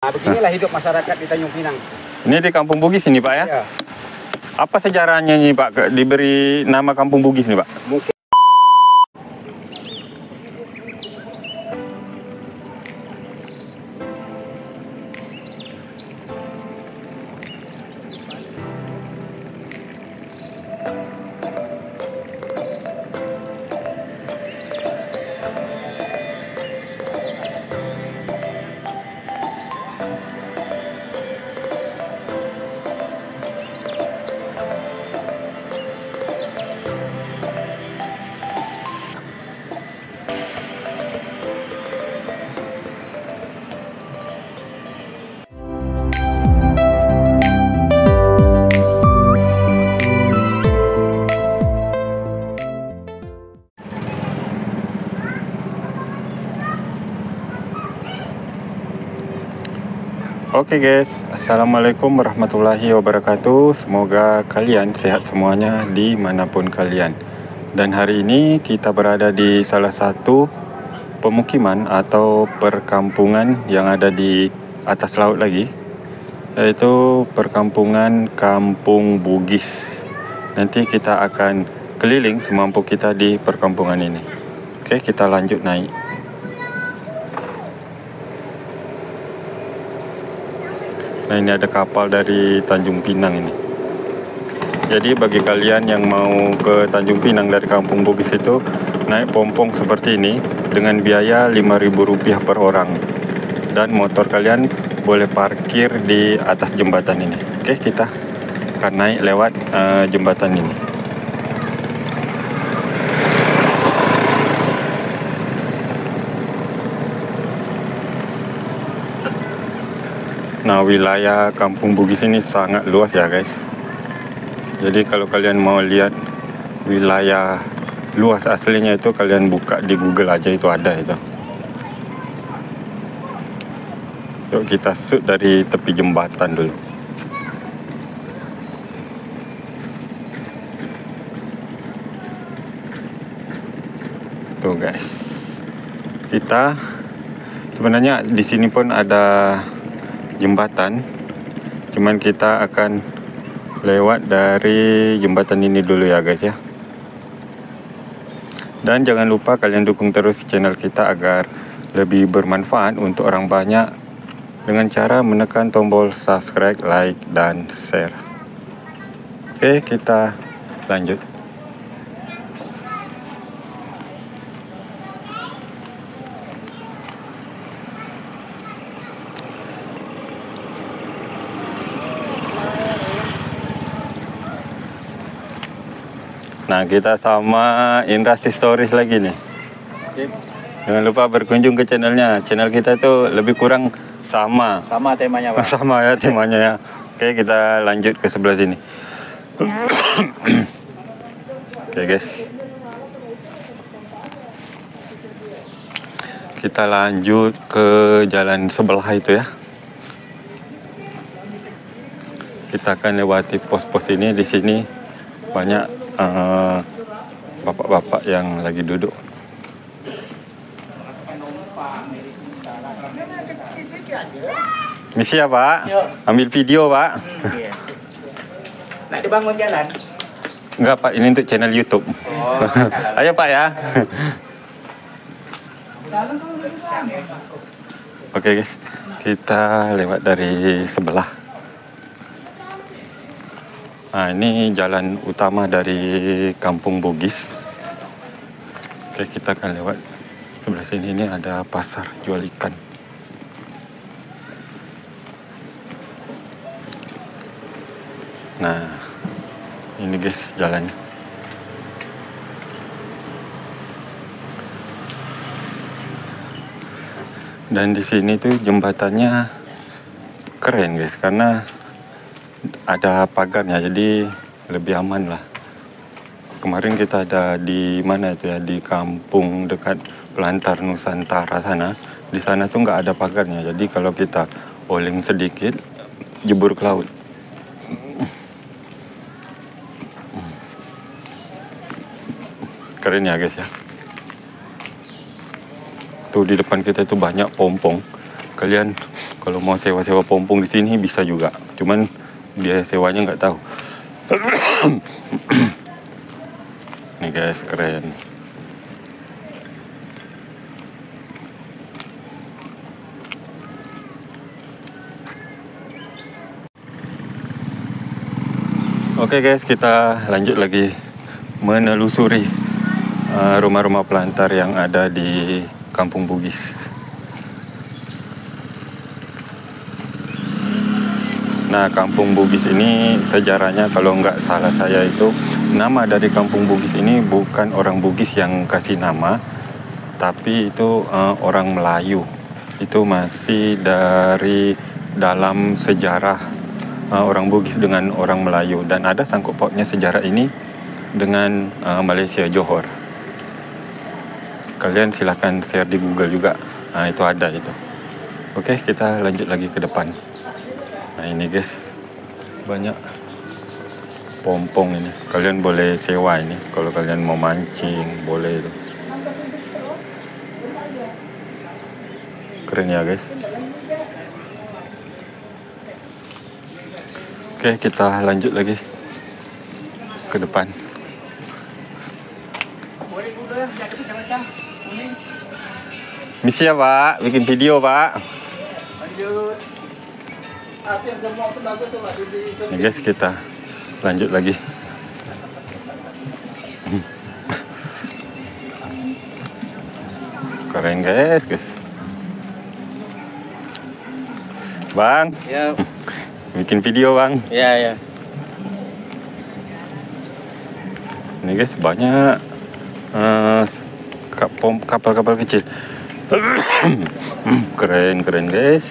Beginilah hidup masyarakat di Tanjung Pinang. Ini di Kampung Bugis ini Pak ya? Ya. Apa sejarahnya nih Pak diberi nama Kampung Bugis nih Pak? Mungkin Oke guys, Assalamualaikum warahmatullahi wabarakatuh. Semoga kalian sehat semuanya dimanapun kalian. Dan hari ini kita berada di salah satu pemukiman atau perkampungan yang ada di atas laut lagi, yaitu perkampungan Kampung Bugis. Nanti kita akan keliling semampu kita di perkampungan ini. Oke, kita lanjut naik. Nah, ini ada kapal dari Tanjung Pinang ini. Jadi bagi kalian yang mau ke Tanjung Pinang dari Kampung Bugis itu naik pompong seperti ini dengan biaya Rp5.000 per orang. Dan motor kalian boleh parkir di atas jembatan ini. Oke, kita akan naik lewat jembatan ini. Nah, wilayah Kampung Bugis ini sangat luas ya guys. Jadi kalau kalian mau lihat wilayah luas aslinya itu, kalian buka di Google aja, itu ada itu. Yuk kita shoot dari tepi jembatan dulu. Tuh guys. Kita sebenarnya di sini pun ada jembatan, cuman kita akan lewat dari jembatan ini dulu ya guys ya. Dan jangan lupa kalian dukung terus channel kita agar lebih bermanfaat untuk orang banyak dengan cara menekan tombol subscribe, like, dan share. Oke, kita lanjut. Nah, kita sama Indra Stories lagi nih. Sip. Jangan lupa berkunjung ke channelnya. Channel kita itu lebih kurang sama. Sama temanya Pak. Sama ya temanya ya. Oke, kita lanjut ke sebelah sini. Oke guys. Kita lanjut ke jalan sebelah itu ya. Kita akan lewati pos-pos ini. Di sini banyak bapak-bapak yang lagi duduk. Misi ya Pak? Ambil video Pak? Iya. Nak dibangun jalan? Enggak Pak, ini untuk channel YouTube. Oh, Ayo Pak ya. Oke guys, kita lewat dari sebelah. Nah, ini jalan utama dari Kampung Bugis. Oke, kita akan lewat sebelah sini. Ini ada pasar jual ikan. Nah, ini guys jalannya. Dan di sini tuh jembatannya keren guys, karena ada pagarnya, jadi lebih aman lah. Kemarin kita ada di mana itu ya, di kampung dekat Pelantar Nusantara sana. Di sana tuh nggak ada pagarnya, jadi kalau kita oleng sedikit jebur ke laut. Keren ya guys ya. Tuh di depan kita itu banyak pompong. Kalian Kalau mau sewa-sewa pompong di sini bisa juga. Cuman biaya sewanya nggak tahu. Nih guys, keren. Oke guys, kita lanjut lagi menelusuri rumah-rumah pelantar yang ada di Kampung Bugis. Nah, Kampung Bugis ini sejarahnya kalau nggak salah saya itu, nama dari Kampung Bugis ini bukan orang Bugis yang kasih nama, tapi itu orang Melayu. Itu masih dari dalam sejarah orang Bugis dengan orang Melayu, dan ada sangkut pautnya sejarah ini dengan Malaysia Johor. Kalian silahkan share di Google juga, itu ada itu. Oke, kita lanjut lagi ke depan. Nah ini guys, banyak pompong ini. Kalian boleh sewa ini kalau kalian mau mancing, boleh itu. Keren ya guys. Oke, kita lanjut lagi ke depan. Misi ya Pak, bikin video Pak. Lanjut. Nih guys, kita lanjut lagi. Keren guys. Bang. Ya. Bikin video Bang. Ya. Ini guys, banyak kapal-kapal kecil. Keren guys.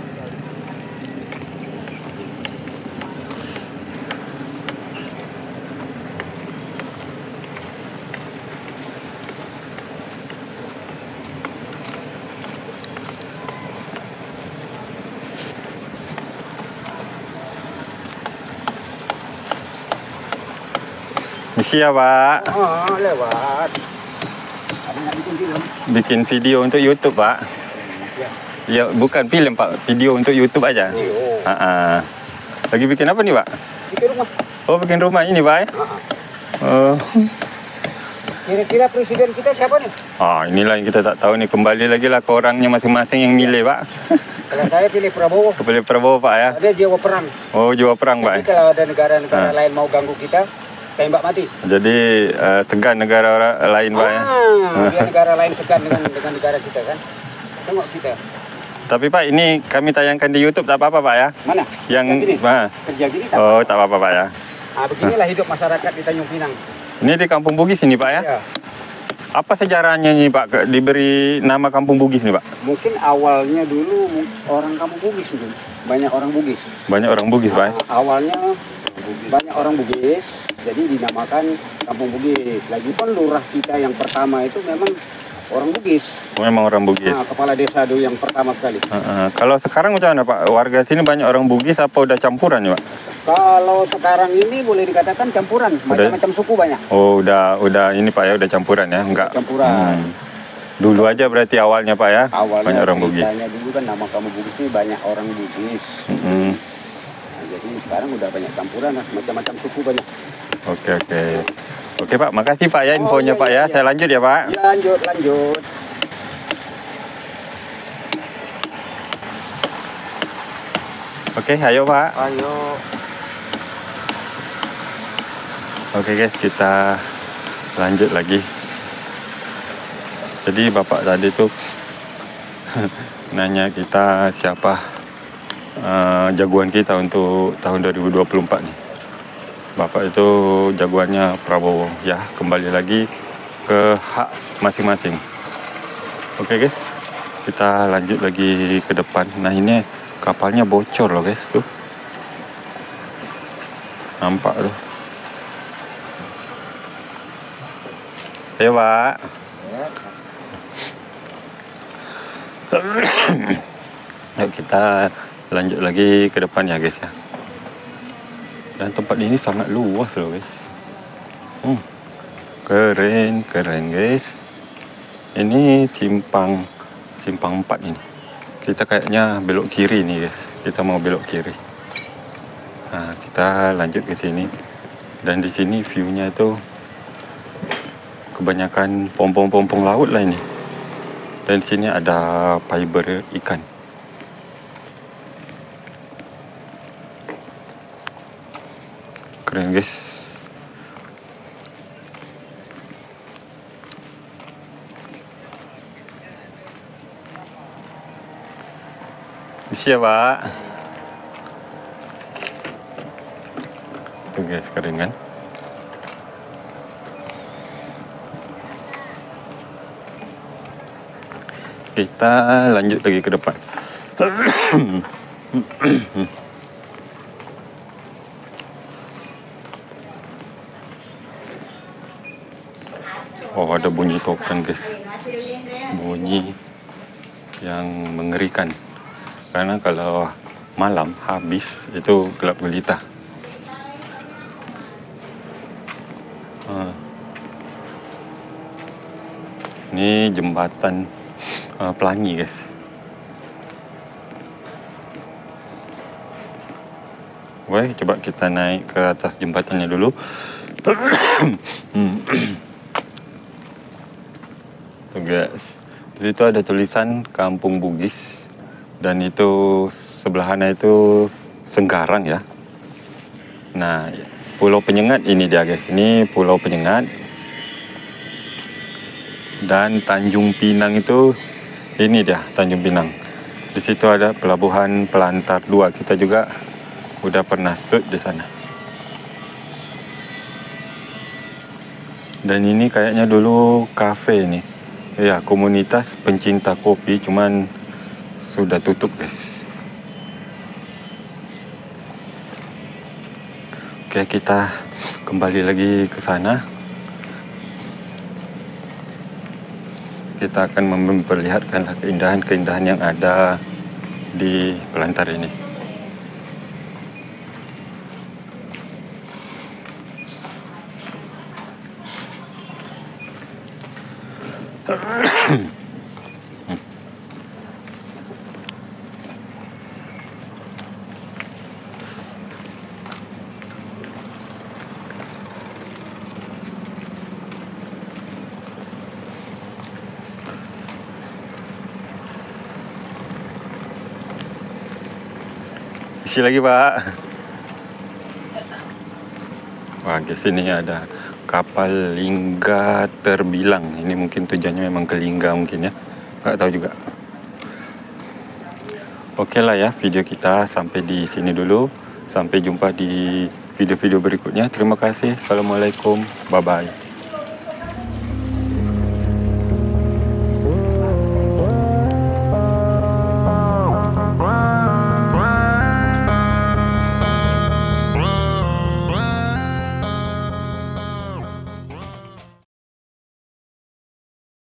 Misi ya Pak. Oh, lewat. Ada bikin film. Bikin video untuk YouTube Pak. Ya bukan film Pak, video untuk YouTube aja. Video. Lagi bikin apa nih Pak? Bikin rumah. Oh, bikin rumah ini Pak. Oh. Kira-kira presiden kita siapa nih? Inilah yang kita tak tahu nih. Kembali lagi lah ke orangnya masing-masing yang milih Pak. Kalau saya pilih Prabowo. Pilih Prabowo Pak ya. Ada jiwa perang. Oh, jiwa perang Pak. Jadi kalau ada negara-negara lain mau ganggu kita, tembak mati. Jadi segan negara lain Pak ya. Dia negara lain segan dengan negara kita kan. Tengok kita. Tapi Pak, ini kami tayangkan di YouTube tak apa-apa Pak ya? Mana? Yang kerja gini tak Oh, tak apa-apa Pak ya. Beginilah hidup masyarakat di Tanjung Pinang. Ini di Kampung Bugis ini Pak ya? Ya. Apa sejarahnya nih Pak diberi nama Kampung Bugis nih Pak? Mungkin awalnya dulu orang Kampung Bugis itu. Banyak orang Bugis. Banyak orang Bugis Pak? Awalnya banyak orang Bugis, jadi dinamakan Kampung Bugis. Lagipun lurah kita yang pertama itu memang orang Bugis. Memang orang Bugis. Kepala desa dulu yang pertama sekali. Kalau sekarang macam mana Pak? Warga sini banyak orang Bugis apa udah campuran ya Pak? Kalau sekarang ini boleh dikatakan campuran, macam-macam suku banyak. Oh, udah ini Pak ya, udah campuran ya? Enggak. Campuran. Dulu aja berarti awalnya Pak ya? Awalnya banyak orang Bugis. Dulu kan nama Kampung Bugis ini banyak orang Bugis. Nah, jadi sekarang udah banyak campuran, macam-macam suku banyak. Oke Pak, makasih Pak ya infonya Pak ya. Saya lanjut ya Pak. Ya, lanjut. Oke, ayo Pak. Ayo. Oke guys, kita lanjut lagi. Jadi Bapak tadi tuh nanya kita siapa jagoan kita untuk tahun 2024 nih. Bapak itu jagoannya Prabowo ya. Kembali lagi ke hak masing-masing. Oke guys, kita lanjut lagi ke depan. Nah ini kapalnya bocor loh guys tuh. Nampak tuh. Ayo Pak. Yuk kita lanjut lagi ke depan ya guys ya. Dan tempat ini sangat luas loh guys. Keren guys. Ini simpang 4 ini. Kita kayaknya belok kiri nih guys. Kita mau belok kiri. Nah, kita lanjut ke sini. Dan di sini view-nya itu kebanyakan pompong-pompong laut lah ini. Dan di sini ada fiber ikan. Keren guys. Bisa Pak. Tuh guys, keren kan? Kita lanjut lagi ke depan. Oh, ada bunyi token guys. Bunyi yang mengerikan. Karena kalau malam habis itu gelap gelita. Ini jembatan Pelangi guys. Boleh coba kita naik ke atas jembatannya dulu. Tuh guys, di situ ada tulisan Kampung Bugis. Dan itu sebelahnya itu Senggarang ya. Nah, Pulau Penyengat ini dia guys. Ini Pulau Penyengat. Dan Tanjung Pinang itu ini dia Tanjung Pinang. Di situ ada pelabuhan Pelantar 2. Kita juga udah pernah shoot di sana. Dan ini kayaknya dulu kafe nih. Ya, komunitas pencinta kopi, cuman sudah tutup guys. Oke, kita kembali lagi ke sana. Kita akan memperlihatkan keindahan-keindahan yang ada di Pelantar ini. Isi lagi Pak. Wah, di sini ada kapal Lingga Terbilang. Ini mungkin tujuannya memang ke Lingga mungkin ya. Nggak tahu juga. Oke lah ya, video kita sampai di sini dulu. Sampai jumpa di video-video berikutnya. Terima kasih. Assalamualaikum. Bye-bye.